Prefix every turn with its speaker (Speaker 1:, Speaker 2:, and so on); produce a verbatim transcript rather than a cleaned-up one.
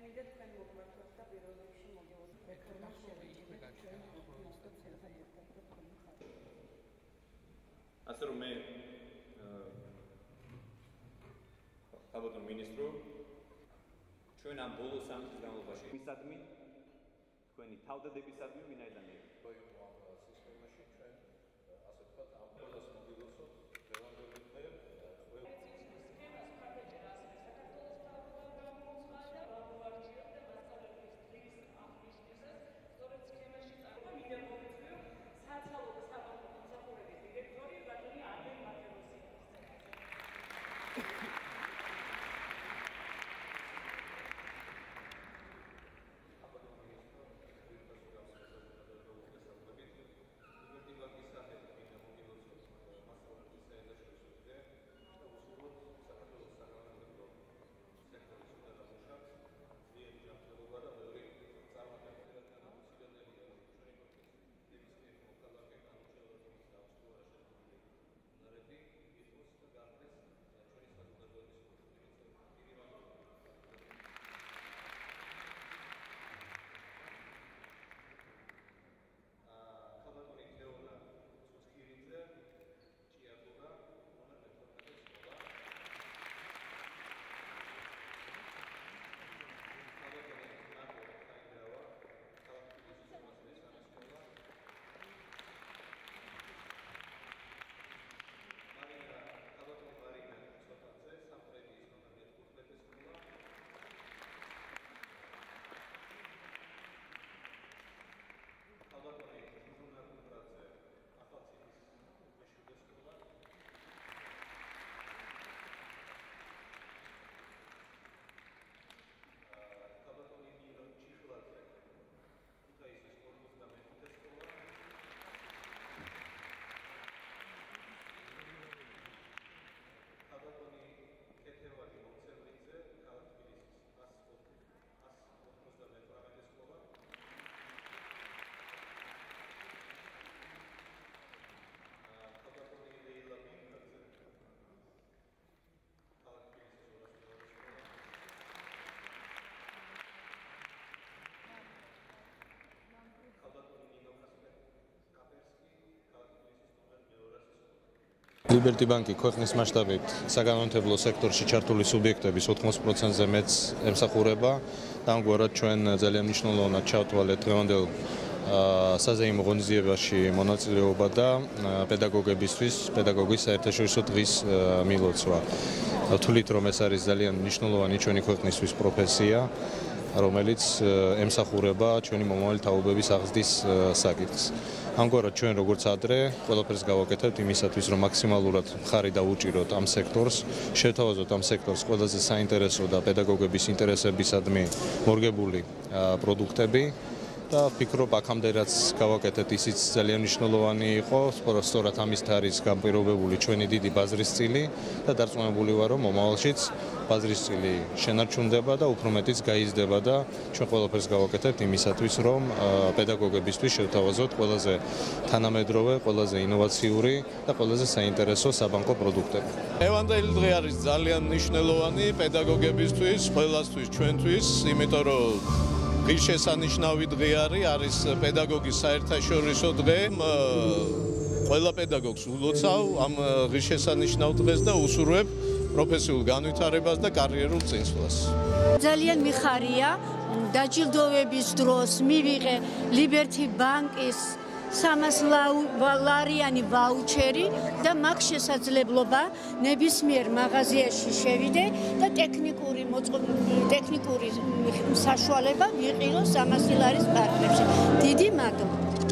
Speaker 1: ასე რომ მე ალბათ მინისტრო ჩვენ ამ ბოლო სამი წლის განმავლობაში მისადმი თქვენი თავდადებისადმი ვინაიდან სისტემაში ჩვენ ასე ვთქვათ ამ ყველას მოგილოცოთ დღევანდელი დღე
Speaker 2: Liberty Bank-ი ქვეყნის მასშტაბით საგანმანათლებლო სექტორში ჩართული სუბიექტების ოთხმოცდაოთხ პროცენტზე მეტს ემსახურება. ამგვარად ჩვენ ძალიან მნიშვნელოვნად ჩავთვალეთ დღევანდელ საზეიმო ღონისძიებაში მონაწილეობა და პედაგოგებისთვის პედაგოგის საერთაშორისო დღის მილოცვა. ვთვლით, რომ ეს არის ძალიან მნიშვნელოვანი ჩვენი ქვეყნისთვის პროფესია, რომელიც ემსახურება ჩვენი მომავალი თაობების აღზრდის საკითხს. ამგვარად ჩვენ როგორც ადრე ყველაფერს გავაკეთებთ იმისათვის, რომ მაქსიმალურად მხარი დავუჭიროთ ამ სექტორს, შევთავაზოთ ამ სექტორს ყველაზე საინტერესო და პედაგოგების ინტერესებისადმი მორგებული პროდუქტები და ვფიქრობ, აქამდე რაც გავაკეთეთ, ისიც ძალიან მნიშვნელოვანი იყო, სწორად ამით არის განპირობებული ჩვენი დიდი ბაზრისწილი და დარწმუნებული ვარ, რომ მომავალშიც ბაზრისწილი შენარჩუნდება და უფრო მეტიც გაიზრდება და ჩვენ ყველაფერს გავაკეთებთ იმისათვის, რომ პედაგოგებისთვის შევთავაზოთ ყველაზე თანამედროვე, ყველაზე ინოვაციური და ყველაზე საინტერესო საბანკო პროდუქტები.
Speaker 3: დღევანდელი დღე არის ძალიან მნიშვნელოვანი პედაგოგებისთვის, ყველასთვის, ჩვენთვის, იმიტომ რომ ღირსშესანიშნავი დღე არის, არის პედაგოგის საერთაშორისო დღე. ყველა პედაგოგს ულოცავ ამ ღირსშესანიშნავ დღეს და უსურვებ პროფესიულ განვითარებას და კარიერულ წინსვლას.
Speaker 4: ძალიან მიხარია დაჯილდოების დროს მივიღე Liberty Bank-ის სამას ლარიანი ვაუჩერი და მაქვს შესაძლებლობა ნებისმიერ მაღაზიაში შევიდე და ტექნიკური ტექნიკური საშუალება ვიყირო სამას ლარის პარკებში. დიდი მადლობა.